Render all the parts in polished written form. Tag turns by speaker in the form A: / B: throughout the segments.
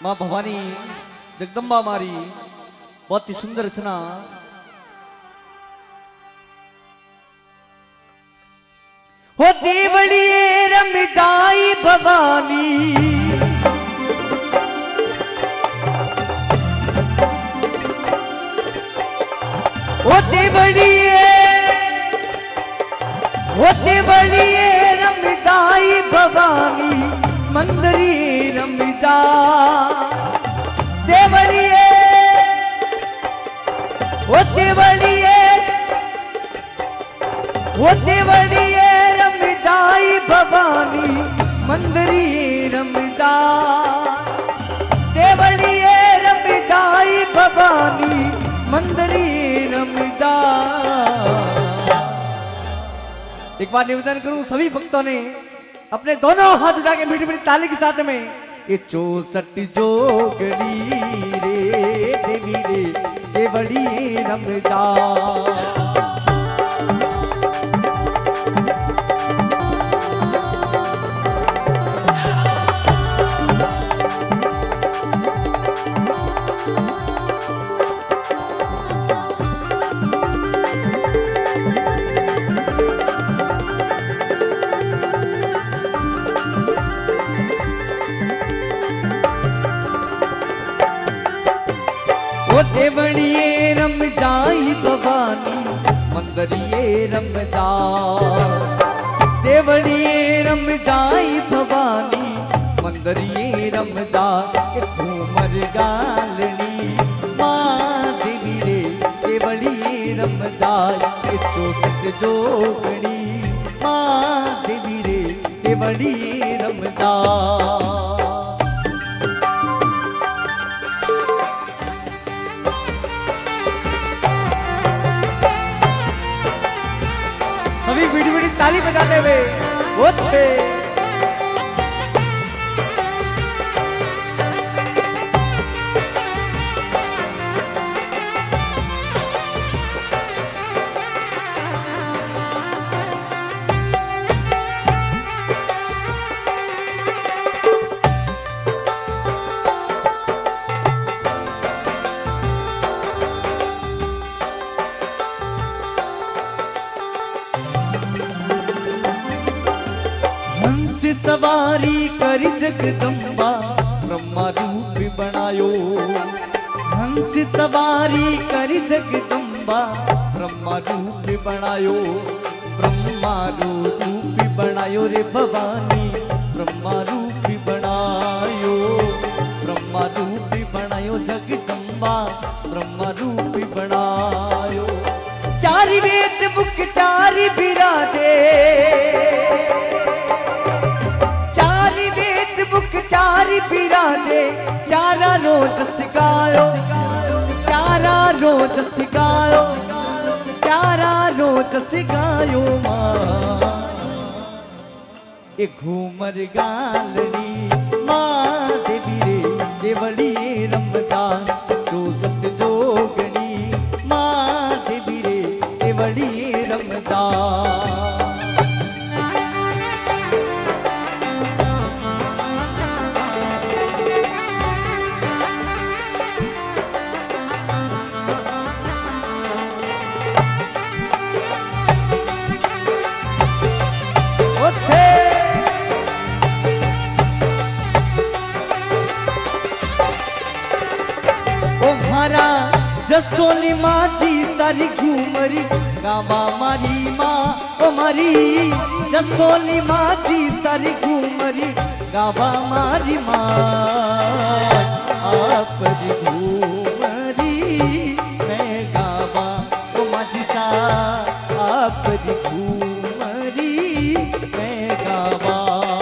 A: माँ भवानी जगदम्बा मारी बहुत ही सुंदर रचना।
B: हो देवड़िए रम जाई भवानी, हो देवड़िए रम जाई भवानी, मंदरी रम जा देवड़िए, हो देवड़िए रम जाई भवानी, मंदरी रम जा देवड़िए रम जाई भवानी, मंदरी रम जा।
A: एक बार निवेदन करूं सभी भक्तों ने अपने दोनों हाथ उठा के मीठी मीठी ताली के साथ में ये 64 जोगनी रे देवी रे देवड़ी रम जा।
B: देवड़िए रम जाई भवानी, मंदरिए रम जा देवड़िए रम जाई भवानी, मंदरिए रम जा। घूमर गालनी माँ देवी रे देवड़िए रम जा, 64 जोगनी माँ देवी रे देवड़िए रम जा।
A: सभी मीठी मीठी ताली बजाते हुए वो छे
B: सवारी कर जगदम्बा ब्रह्मा रूप बनायो, हंस सवारी कर जगदम्बा ब्रह्मा रूप बनायो, ब्रह्मा रूप बनायो रे भवानी, ब्रह्मा रूप बनायो, ब्रह्मा रूप बनायो जगदम्बा ब्रह्मा रूप बनायो। चारि वेद मुख चारि बिराजे, चारि बिराजे, चारा रोज सिखायो, चारा रोज सिखायो, चारा रोज सिखायो माँ। ये घूमर गालनी माँ देवी रे देवड़ी रम जा, 64 जोगनी माँ देवी रे देवड़ी रम जा। जसोली माँ जी सारी घूमरी गावा मारी माँ ओ मारी, जसोली माँ जी सारी घूमरी गावा मारी माँ, आप घूमरी मैं गावा ओ माँ जी सा, आप घूमरी मैं गावा।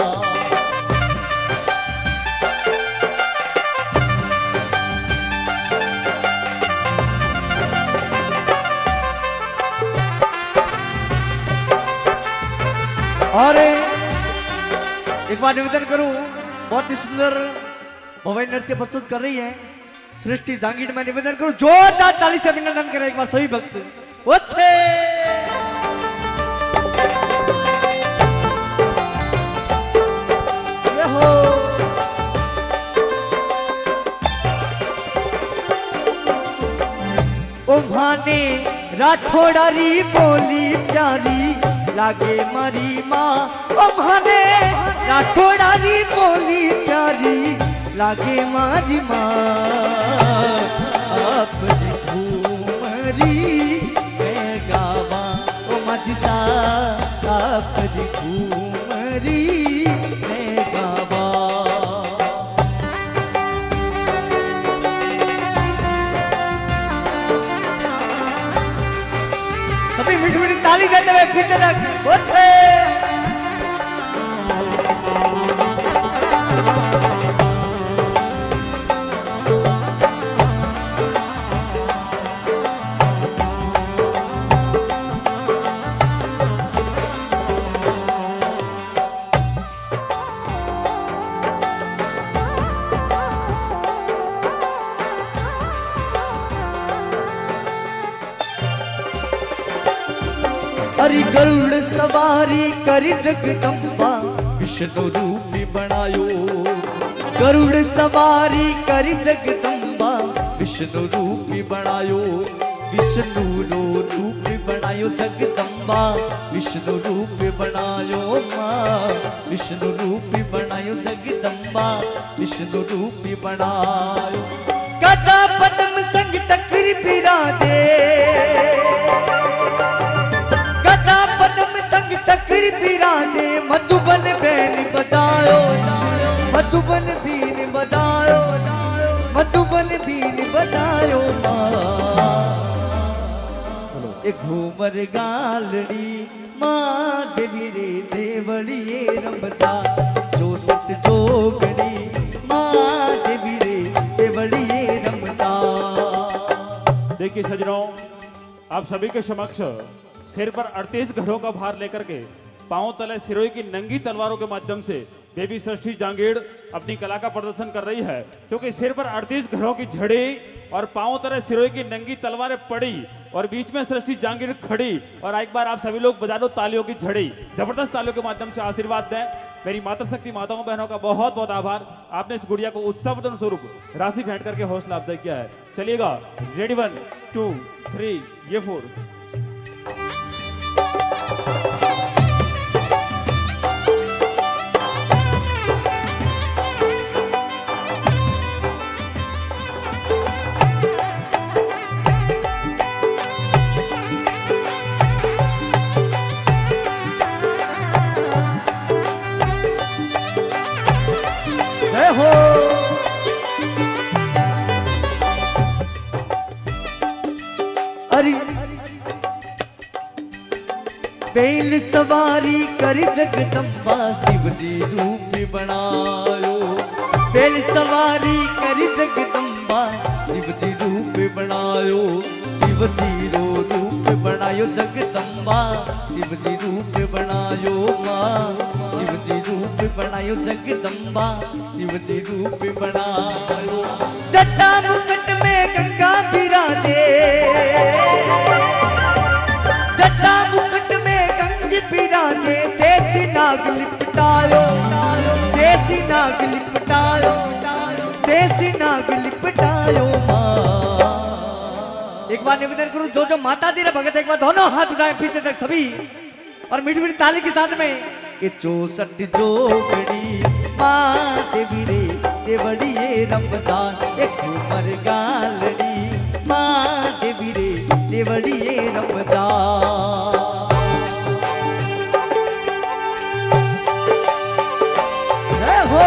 A: और एक बार निवेदन करूं बहुत ही सुंदर भव्य नृत्य प्रस्तुत कर रही है सृष्टि जांगीर। मैं निवेदन करूं जोरदार ताली से अभिनंदन करें एक बार सभी भक्त। अच्छे
B: ओ भाने राठौड़ारी बोली प्यारी लागे मारी माँ। ओ भाने राठौड़ारी बोली प्यारी लागे मारी माँ। अपनी घूमरी मैं गावा ओ माझी सा। अपनी घूमरी मैं गावा। सभी मीठी मीठी ताली देते हुए पीछे तक पहुंचे। हरि गरुड़ सवारी करी जगदम्बा विष्णु रूप बनायो। गरुड़ सवारी करी जगदम्बा विष्णु रूप बनायो। विष्णु रो रूप बनायो जगदम्बा विष्णु रूप बनायो माँ। विष्णु रूप बनायो जगदम्बा विष्णु रूप बनायो। गदा पद्म संग चक्र बिराजे। चक्र बिराजे मधुबन बैन बजायो। मधुबन बीन बजायो। मधुबन बीन बजायो एक घूमर गालड़ी माँ देवी रे देवड़िए रमता। जो सत जोगड़ी माँ देवी रे देवड़िए रमता।
C: देखिए सजनों, आप सभी के समक्ष सिर पर 38 घड़ों का भार लेकर के पांव तले सिरोही की नंगी तलवारों के माध्यम से बेबी सृष्टि जांगीड़ अपनी कला का प्रदर्शन कर रही है। क्योंकि सिर पर 38 घड़ों की झड़ी और पांव तले सिरोही की नंगी तलवारें पड़ी और बीच में सृष्टि जांगीड़ खड़ी। और एक बार आप सभी लोग बजा लो तालियों की झड़ी। जबरदस्त तालियों के माध्यम से आशीर्वाद दें। मेरी मातृशक्ति माताओं बहनों का बहुत बहुत आभार। आपने इस गुड़िया को उत्सव स्वरूप राशि भेंट करके हौसला अफजाई किया है। चलिएगा, रेडी 1 2 3 ये 4।
B: हो अरे बेल सवारी कर जगदम्बा शिव जी रूप बनायो। बेल सवारी कर जगदम्बा शिव जी रूप बनायो। शिव जी रो रूप बनायो जगदम्बा शिव जी रूप बनायो माँ। शिव जी रूप बनायो जगदम्बा शिव जी रूप बनायो। जटा मुकुट में गंगा बिराजे। जटा मुकुट में गंगा बिराजे। शेषी नाग लिपटायो। शेषी नाग लिपटायो। शेषी नाग लिपटायो माँ। एक बार निवेदन करूं, जो माता जी ने भगत एक बार दोनों हाथ उठाए पीछे तक सभी और मीठी मीठी ताली के साथ में। ये 64 जोगड़ी माँ देवी रे देवड़िए रमदान। एक घूमर गालड़ी माँ देवी रे देवड़िए रमदान। जय हो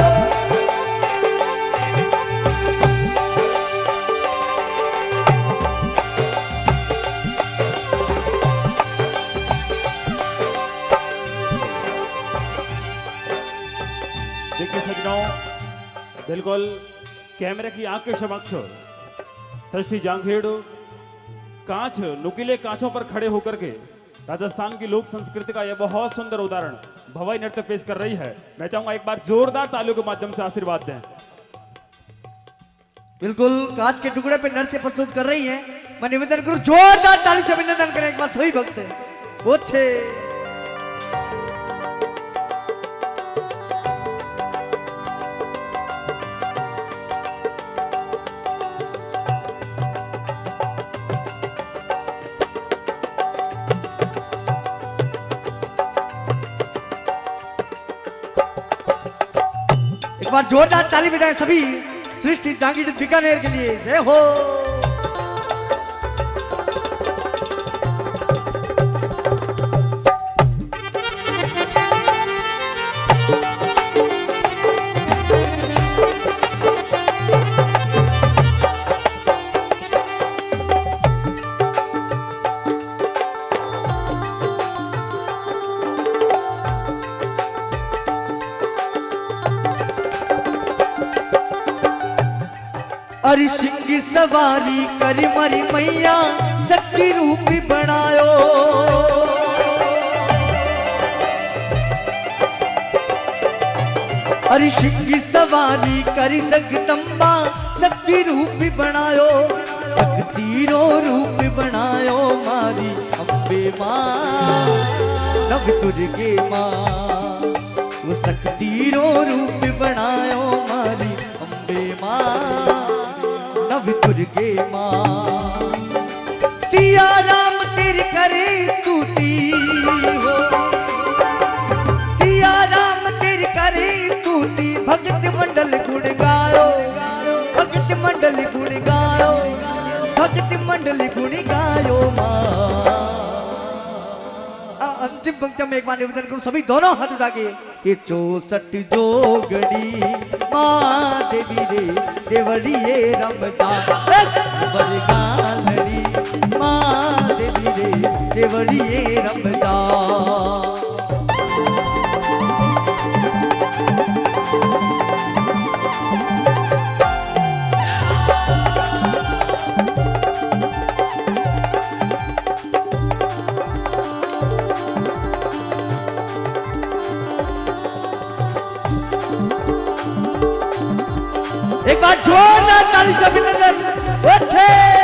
C: देखिए सजनों, बिल्कुल कैमरे की आंख के समक्ष सृष्टि जांगीड़ कांच नुकीले कांचों पर खड़े होकर के राजस्थान की लोक संस्कृति का यह बहुत सुंदर उदाहरण भवाई नृत्य पेश कर रही है। मैं चाहूंगा एक बार जोरदार तालियों के माध्यम से आशीर्वाद दें।
A: बिल्कुल कांच के टुकड़े पे नृत्य प्रस्तुत कर रही है। मैं निवेदन करूं, जोरदार ताली से अभिनंदन करें एक बार सभी भक्त। अच्छे बार जोरदार ताली बजाएं सभी सृष्टि जांगीड़ बीकानेर के लिए। जय हो। अरे सिंह सवारी करी मरी मैया शक्ति रूप बनायो। अरे सिंह सवारी करी जगदम्बा शक्ति रूप बनायो। शक्ति रो रूप बनायो मारी अम्बे माँ नव दुर्गे माँ। वो शक्ति रो रूप बनायो मारी अम्बे माँ नव दुर्गे माँ। सिया राम तेरी करे स्तुति हो। सिया राम तेरी करे स्तुति। भगत मंडल गुण गायो। भगत मंडल गुण गायो। भगत मंडल गुण गायो माँ। अंतिम पंक्ति में एक बार निवेदन करूं सभी दोनों हाथ उठा के। ये 64 जोगड़ी माँ देवी रे देवड़िए रमदान बरगालड़ी माँ देवी रे देवड़िए रमदान। एक बार जोरदार ताली से अभिनंदन। अच्छे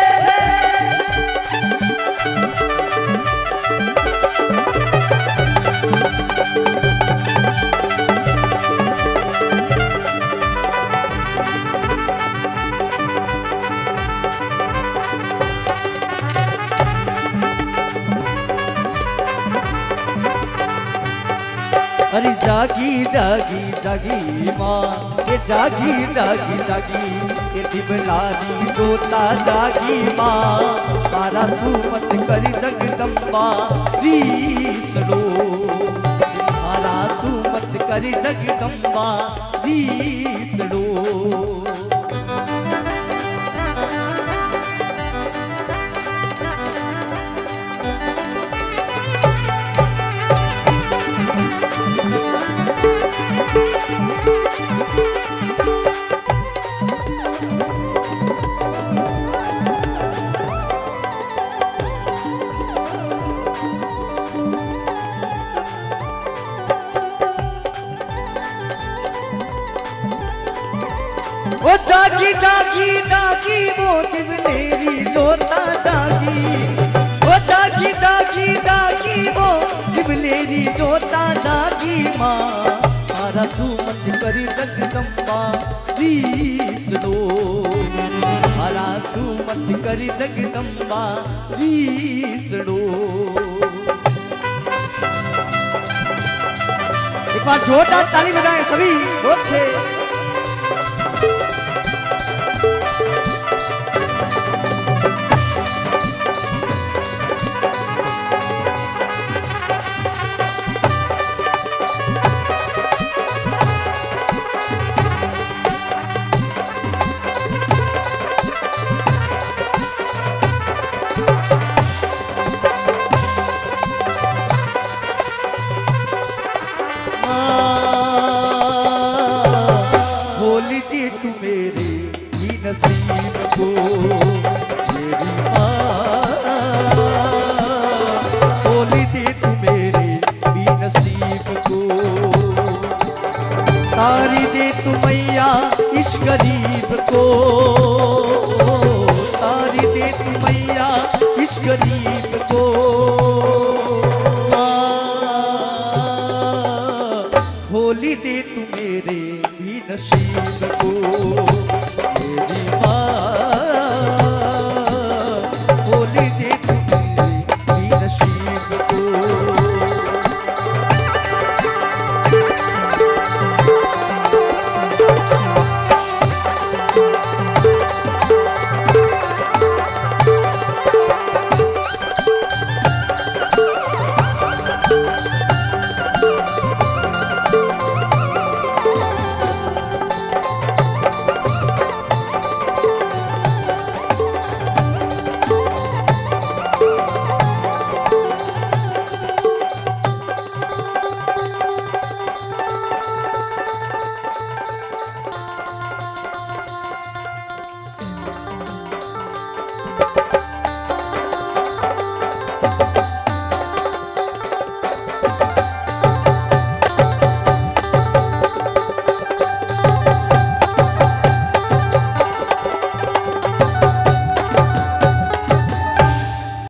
A: अरे जागी जागी जागी माँ ये जागी जागी जागी। ये दिवलारी जोता जागी माँ तारा सुमत करी जगदम्बा रीसड़ो। तारा सुमत करी जगदम्बा रीसड़ो। ओ जागी जागी जागी वो दिवलेरी जोता जागी। ओ जागी जागी जागी वो दिवलेरी जोता जागी माँ तारा सुमत करी जगदम्बा रीसड़ो। तारा सुमत करी जगदम्बा रीसड़ो। एक बार जोरदार ताली बजाएं सभी बहुत से। नसीब को मेरी माँ खोल दे तू मेरे भी नसीब को। तारी दे तू मैया इस गरीब को। तारी दे तू मैया इस गरीब